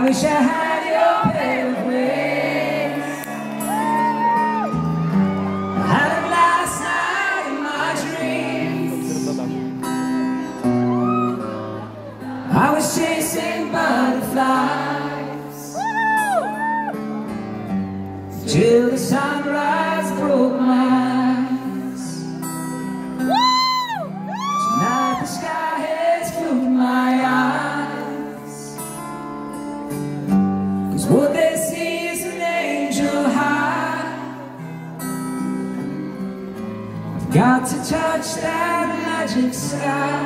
wish I had your pair of wings. I had them last night in my dreams. I was chasing butterflies till the sunrise broke my eyes. Tonight the sky has filled my eyes, 'cause what they see is an angel high. I've got to touch that magic sky.